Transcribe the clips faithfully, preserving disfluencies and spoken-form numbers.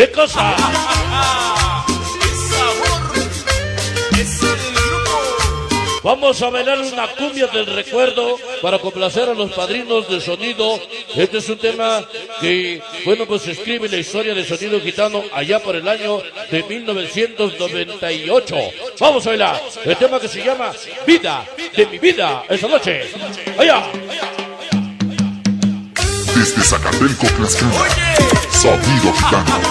¿Qué cosa? Vamos a bailar una cumbia del recuerdo para complacer a los padrinos de sonido. Este es un tema que, bueno, pues se escribe en la historia de Sonido Gitano allá por el año de mil novecientos noventa y ocho. Vamos a bailar el tema que se llama Vida de mi vida esta noche. Allá. Desde Zacatelco, Tlaxcala, Sonido Gitano.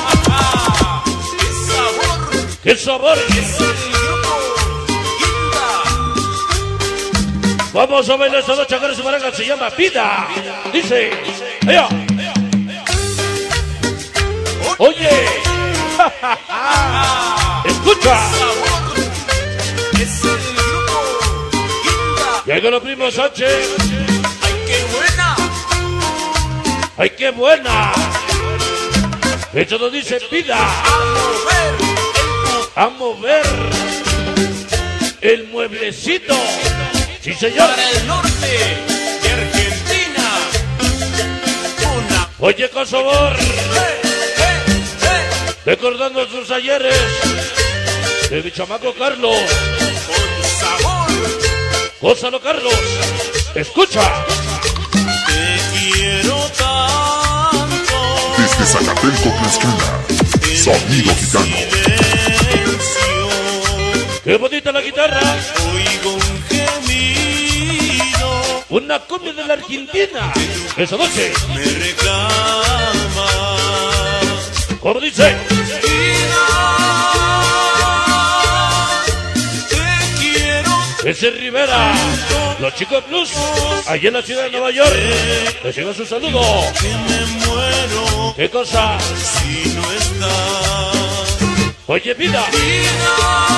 ¡Qué sabor! Vamos a bailar esta noche, agarra su maraca, se llama Vida. Dice, allá. Oye, escucha. Llega los primos Sánchez. ¡Ay, qué buena! ¡Ay, qué buena! Esto nos dice Vida. A mover el mueblecito. Sí, señor. Para el norte de Argentina. Una. Oye, con sabor. ¡Eh, eh, eh! Recordando sus ayeres de mi chamaco Carlos. Con sabor. Gózalo, Carlos. Escucha. Te quiero tanto. Desde Zacatelco, Tlaxcala, Sonido Gitano. Silencio. Qué bonita la guitarra. Oigo un gemido. Una cumbia de la Argentina. Esa noche. Me reclama. Como dice. Vida. Te quiero Ese Rivera. Los chicos Plus. Allí en la ciudad de Nueva York. Reciban su saludo. que me muero ¿Qué cosa? si no estás. Oye, Vida. Vida.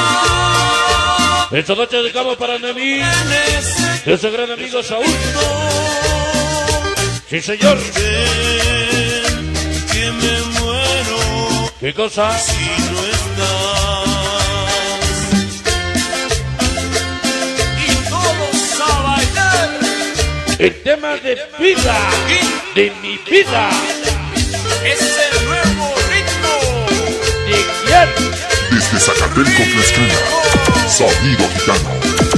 Esta noche dedicamos para Nemí. Ese gran amigo Saúl. Sí, señor. Ven, que me muero ¿Qué cosa? si no estás. Y todos a bailar. El tema de vida. De mi vida. Es el nuevo ritmo. ¿De quién? Desde Zacatelco, Tlaxcala, Sonido Gitano.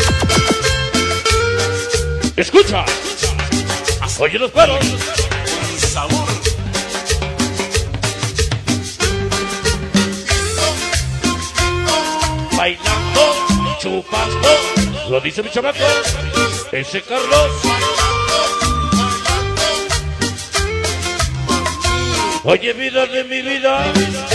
Escucha. Oye los paros. Con sabor. Bailando, chupando. Lo dice mi chamaco. Ese Carlos. Oye, vida de mi vida.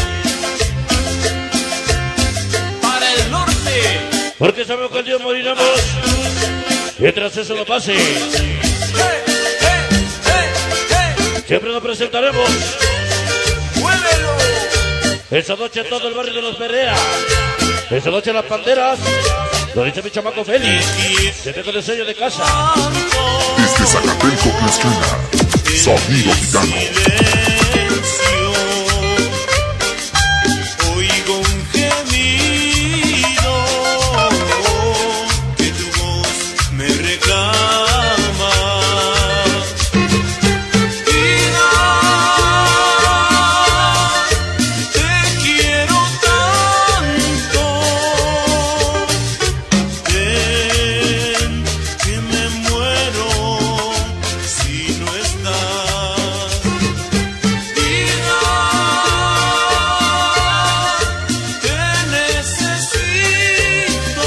Para el norte. Porque sabemos que el día moriremos. Mientras eso no pase, Hey, hey, hey, hey. siempre nos presentaremos. Muévelo. Esa noche todo el barrio de los Perea. Esa noche las panderas. Lo dice mi chamaco Félix. Se ve con el sello de casa. Desde Zacatelco, Tlaxcala, Sonido Gitano. Silencio. Oigo un gemido. Que tu voz me reclama. Vida. Te quiero tanto. Ven, que me muero si no estás. Vida, te necesito.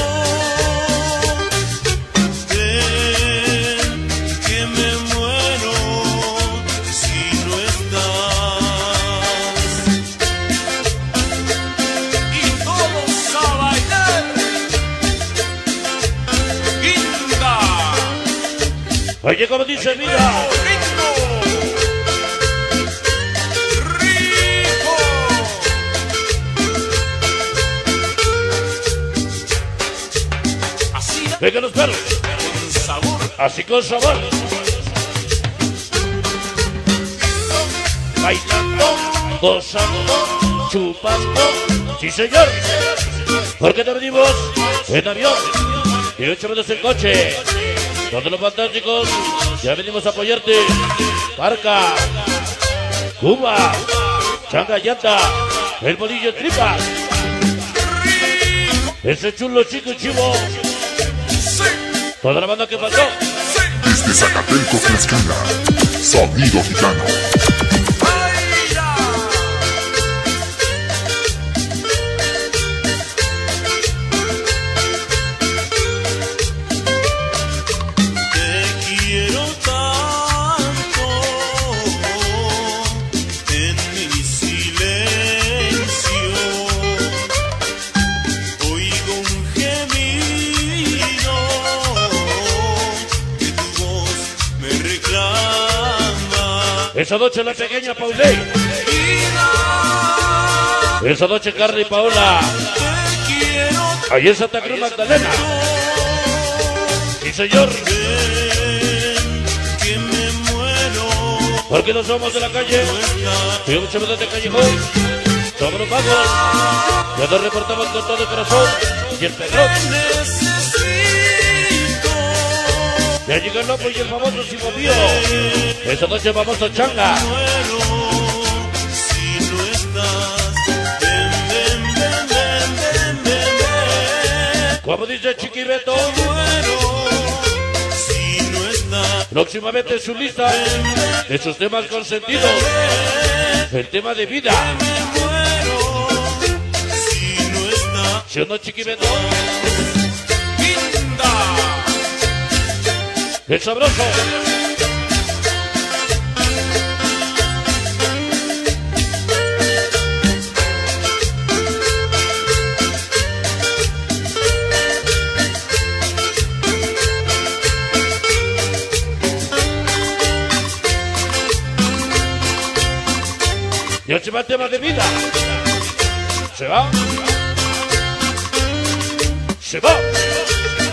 Ven, que me muero si no estás. Y todos a bailar. Guinda. Oye, como dice vida. Ritmo. Rico. Así, Venga los perros. con sabor. Así con sabor. Bailando, gozando, chupando. Sí, señor. Porque te venimos en avión y ocho meses en coche. Todos los fantásticos, ya venimos a apoyarte. Parca, Cuba, Changa Llanta, el bolillo tripa, ese chulo chico chivo, toda la banda que faltó. Desde Zacatelco, Tlaxcala, Sonido Gitano. Esa noche la pequeña Paulé, esa noche Carly y Paola, ahí en Santa Cruz Magdalena. Sí señor, porque no somos de la calle, somos chavos de callejón, somos los vagos, ya nos reportamos con todo el corazón y el pedrón. Ya llega el loco y el famoso Simón Mío. Esta noche vamos a Changa. Como dice Chiqui Beto, próximamente su lista de sus temas consentidos, el tema de vida. ¿Sí o no, Chiqui Beto? ¡Qué sabroso! Y se va el tema de vida. Se va. Se va.